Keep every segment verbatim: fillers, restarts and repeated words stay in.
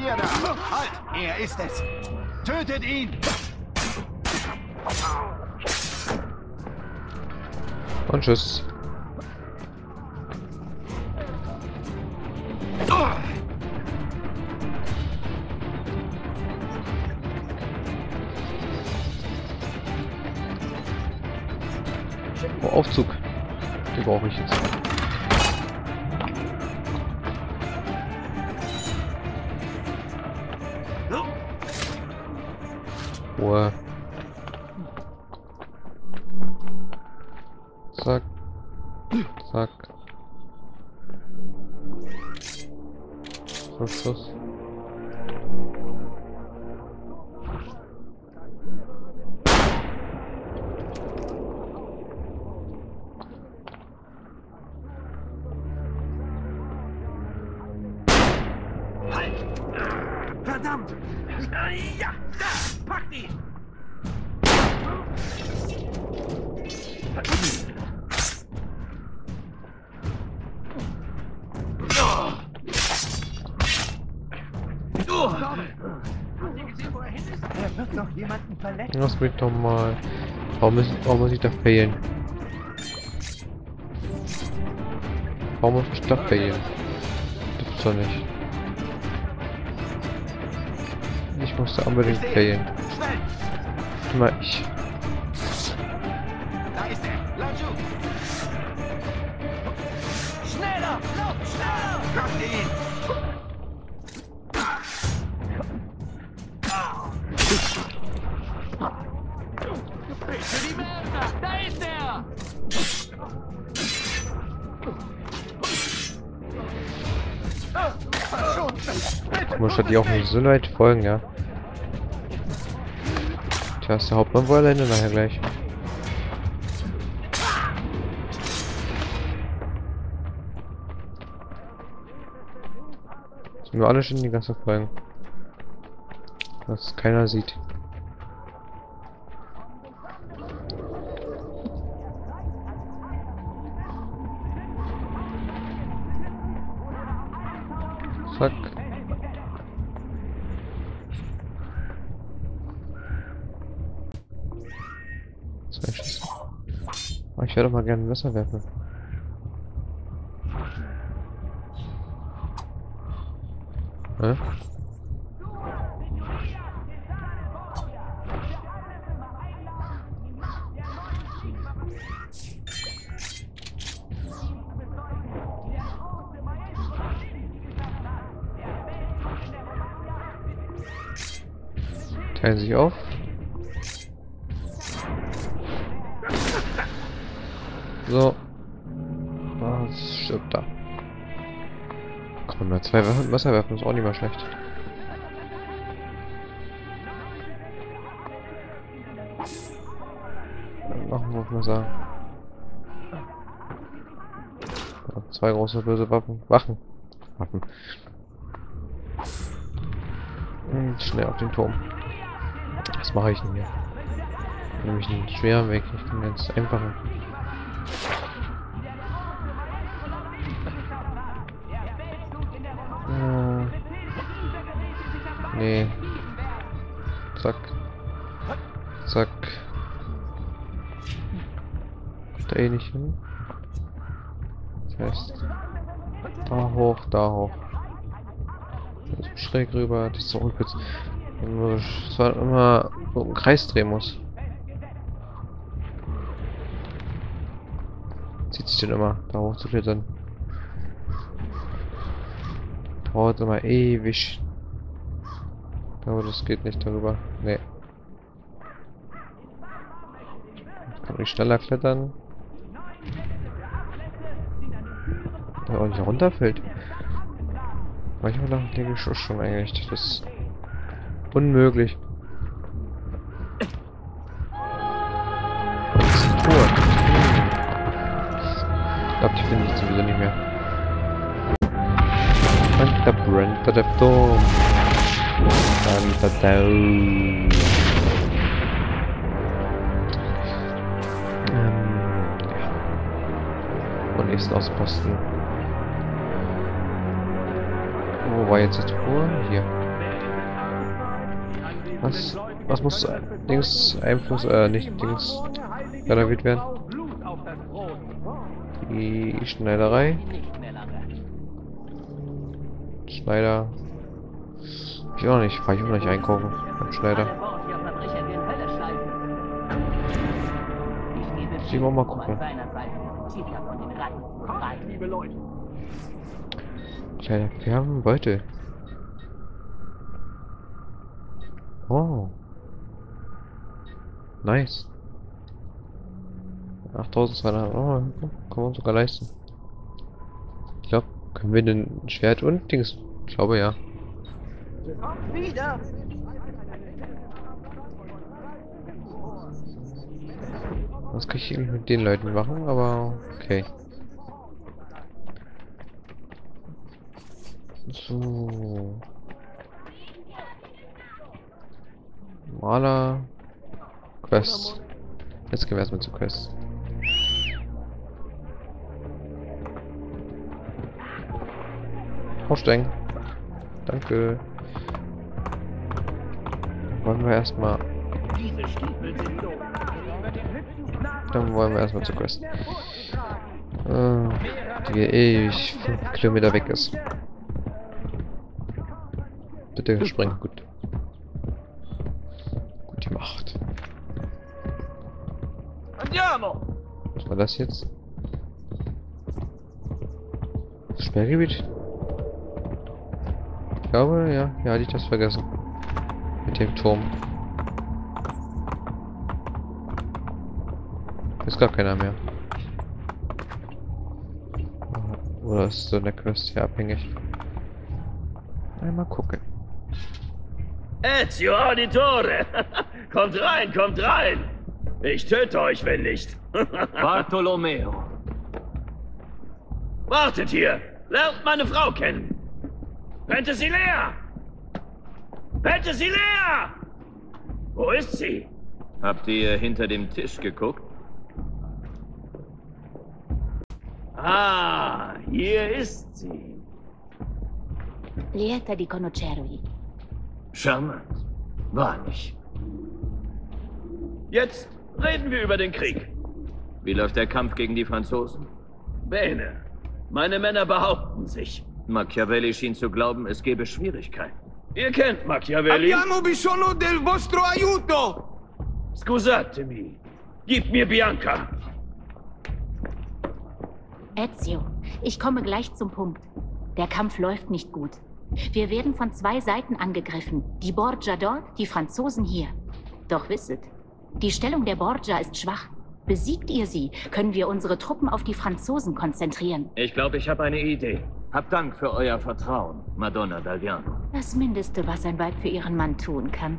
Ihr da! Halt! Er ist es! Tötet ihn! Und tschüss. Oh, Aufzug. Den brauche ich jetzt. Ruhe. Zack. Zack. Schuss, Schuss. Verdammt! Ja, da! Packt ihn! Er wird noch jemanden verletzen. Lass mich doch mal. Warum muss, warum muss ich da fehlen? Warum muss ich da fehlen? Das gibt's doch nicht. Ich muss da unbedingt fehlen. Immer ich. Da ist er! Lanju! Schneller! Lauf! Schneller! Packt ihn! Bitte die Mörder! Da ist er! Ich muss die auch nicht so weit folgen, ja. Tja, ist der Hauptmann wohl alleine nachher gleich. Sind wir alle schon die ganze folgen. Was keiner sieht. Zack. Zwei Schüsse. Oh, ich werde doch mal gerne ein Messer werfen. Hä? Teilen sich auf. So. Was stirbt da? Komm, mal zwei Wasser werfen, ist auch nicht mal schlecht. Dann machen wir mal sagen. Ja, zwei große böse Waffen. Wachen. Waffen. Und schnell auf den Turm. Was mache ich denn hier? Nämlich einen schweren Weg, nicht den ganz einfachen. Äh, nee. Zack. Zack. Da eh nicht hin. Das heißt, da hoch, da hoch. Also schräg rüber, das ist so unpitz. Es war immer so im Kreis drehen muss. Zieht sich denn immer, da hoch zu klettern. Dauert immer ewig. Aber das geht nicht darüber. Nee. Kann ich schneller klettern. Da auch nicht runterfällt. Manchmal denke ich schon eigentlich, das ist unmöglich. Das ist ein Tor. Ich glaube, die finde ich sowieso nicht mehr. Und der brennt der Dom. Dann der Dom. Ähm, ja. Und nächsten Außenposten. Wo war jetzt das Tor? Hier. Was, was muss Dings Einfluss, äh, nicht Dings renoviert werden? Die Schneiderei. Schneider. Ich auch nicht, fahr ich auch nicht einkaufen beim Schneider. Ich will mal gucken. Kleiner Färbenbeutel. Oh. Nice. achttausendzweihundert Euro. Oh, kann man sogar leisten. Ich glaube, können wir den Schwert und Dings? Ich glaube ja. Was kann ich mit den Leuten machen, aber okay. So. Maler. Quest. Jetzt gehen wir erstmal zu Quest. Aussteigen. Danke. Dann wollen wir erstmal. Dann wollen wir erstmal zur Quest. Äh, die ewig fünf Kilometer weg ist. Bitte springen, gut. Gut gemacht. Was war das jetzt? Sperrgebiet? Ich glaube, ja, ja, hatte ich das vergessen. Mit dem Turm. Ist gar keiner mehr. Oder ist so eine Quest hier abhängig? Einmal gucken. Ezio Auditore! Kommt rein, kommt rein! Ich töte euch, wenn nicht. Bartolomeo. Wartet hier! Lernt meine Frau kennen! Penthesilea! Penthesilea! Wo ist sie? Habt ihr hinter dem Tisch geguckt? Ah, hier ist sie. Lieta di conoscervi. Charmant. Wahrlich. Jetzt reden wir über den Krieg. Wie läuft der Kampf gegen die Franzosen? Bene. Meine Männer behaupten sich. Machiavelli schien zu glauben, es gäbe Schwierigkeiten. Ihr kennt Machiavelli. Abbiamo bisogno del vostro aiuto! Scusatemi. Gib mir Bianca. Ezio, ich komme gleich zum Punkt. Der Kampf läuft nicht gut. Wir werden von zwei Seiten angegriffen. Die Borgia dort, die Franzosen hier. Doch wisset, die Stellung der Borgia ist schwach. Besiegt ihr sie, können wir unsere Truppen auf die Franzosen konzentrieren. Ich glaube, ich habe eine Idee. Habt Dank für euer Vertrauen, Madonna d'Alviano. Das Mindeste, was ein Weib für ihren Mann tun kann.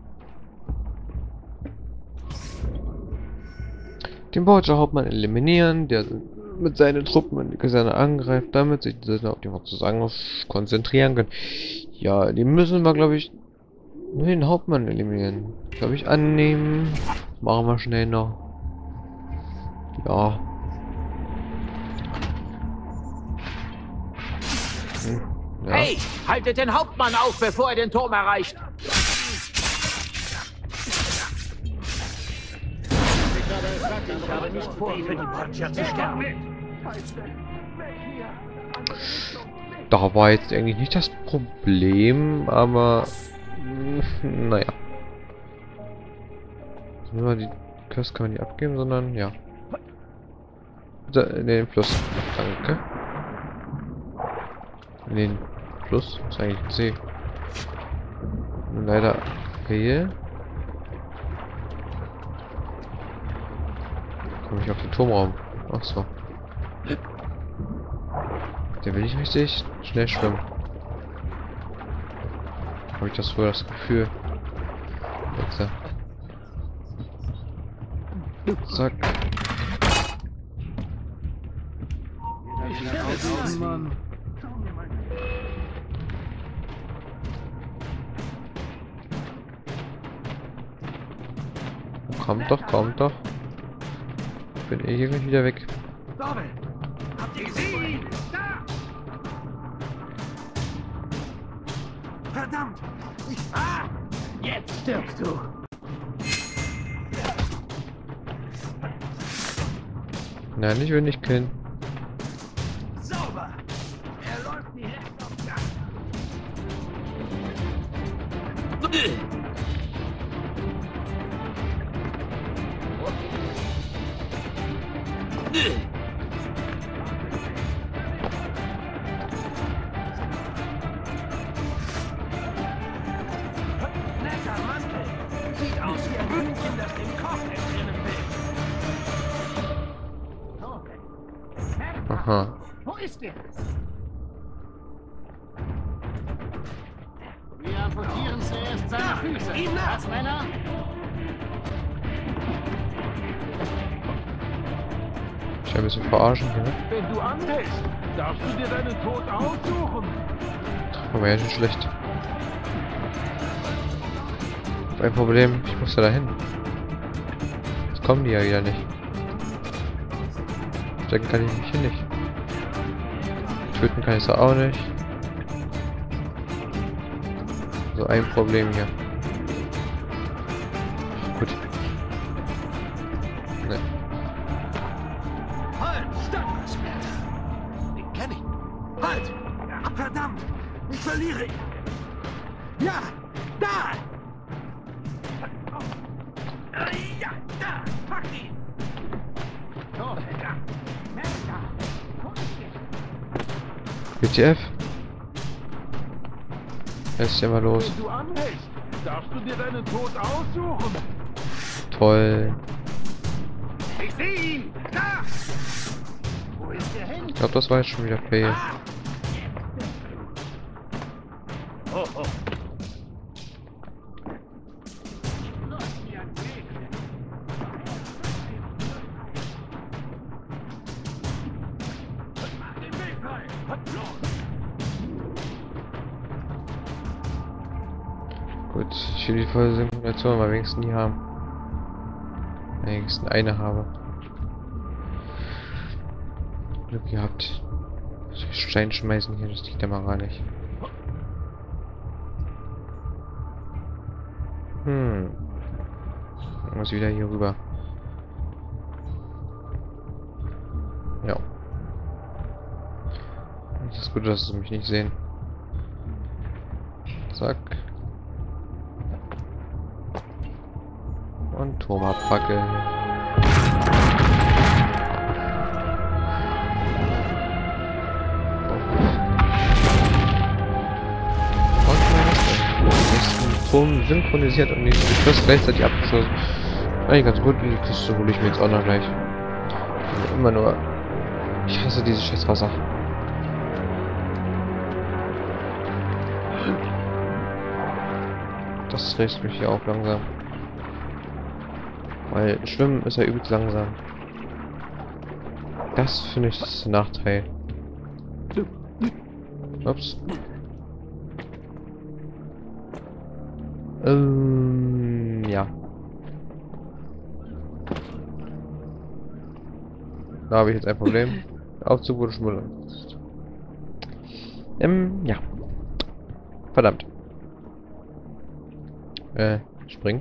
Den Borgia-Hauptmann eliminieren, der mit seinen Truppen in die Kaserne angreift, damit sich diese auf die Franzosen konzentrieren können. Ja, die müssen wir, glaube ich, nur den Hauptmann eliminieren. Glaube ich, annehmen. Machen wir schnell noch. Ja. Hm, ja. Hey, haltet den Hauptmann auf, bevor er den Turm erreicht. Ich habe nicht vor, für die Borgia zu sterben. Da war jetzt eigentlich nicht das Problem, aber mh, naja. Nur die Quest kann man nicht abgeben, sondern ja. Bitte in den Fluss. Danke. In den Fluss? Das ist eigentlich ein See. Leider hier. Komme ich auf den Turmraum. Ach so. Der will nicht richtig schnell schwimmen. Habe ich das wohl das Gefühl. Jetzt. Zack. Kommt doch, kommt doch. Bin eh irgendwie wieder weg. Dove? Habt ihr gesehen? Da! Verdammt! Ich... Ah! Jetzt stirbst du. Nein, ich will nicht killen. Sauber. Er läuft direkt auf Gang. Netter Mantel. Sieht aus wie ein Hühnchen, das dem Koch entrinnen will. Aha. Wo ist er? Wir amputieren zuerst seine Füße. Ihm nach! Was, Männer? Ich ein bisschen verarschen hier, ne? Wenn du anhältst, darfst du dir deinen Tod aussuchen. Aber ja, schon schlecht. Ein Problem, ich muss ja dahin. Jetzt kommen die ja wieder nicht. Stecken kann ich mich hier nicht. Töten kann ich sie auch nicht. So ein Problem hier. Gut. Ne. Halt, stopp! Den kenn ich. Halt! Verdammt! Ich verliere ihn! Ja! Da! Ja, da! Pack ihn! So, Helga! Helga! Wo ist er? W T F? Was ist denn mal los? Wenn du anhältst, darfst du dir deinen Tod aussuchen. Toll. Ich sehe ihn! Da! Wo ist er hin? Ich glaube, das war jetzt schon wieder fail. Ah! Oh, oh. Gut, ich will die volle Simulation mal wenigstens nie haben. Wenigstens eine habe. Glück gehabt. Stein schmeißen hier, das liegt ja mal gar nicht. Hm. Ich muss wieder hier rüber. Ja. Es ist gut, dass sie mich nicht sehen. Zack. Und Turmabfackel. Turm synchronisiert und die Quest gleichzeitig abgeschlossen. Eigentlich ganz gut, die Kiste hole ich mir jetzt auch noch gleich. Also immer nur. Ich hasse diese scheiß Wasser. Das stresst mich hier auch langsam. Weil Schwimmen ist ja übelst langsam. Das finde ich ist ein Nachteil. Ups. Ähm, ja. Da habe ich jetzt ein Problem. Der Aufzug wurde schon benutzt. Ähm, ja. Verdammt. Äh, springen.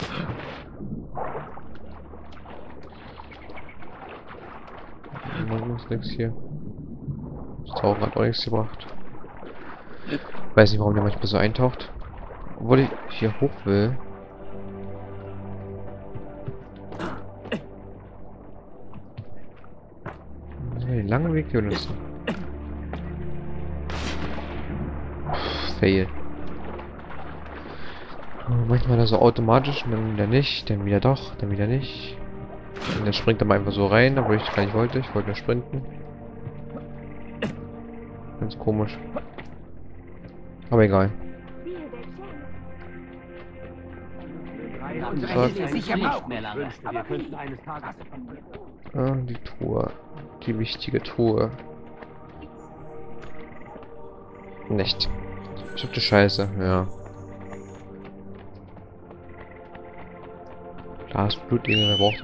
Ist nichts hier. Das Tauchen hat auch nichts gebracht. Weiß nicht, warum der manchmal so eintaucht. Obwohl ich hier hoch will. Den langen Weg hier benutzen. Fail. Manchmal da so automatisch und dann wieder nicht, dann wieder doch, dann wieder nicht. Und dann springt er mal einfach so rein, obwohl ich gar nicht wollte. Ich wollte nur sprinten. Ganz komisch. Aber egal. Ah, die Truhe. Die wichtige Truhe. Nicht. Bestimmte Scheiße, ja. Glas, Blut, wer braucht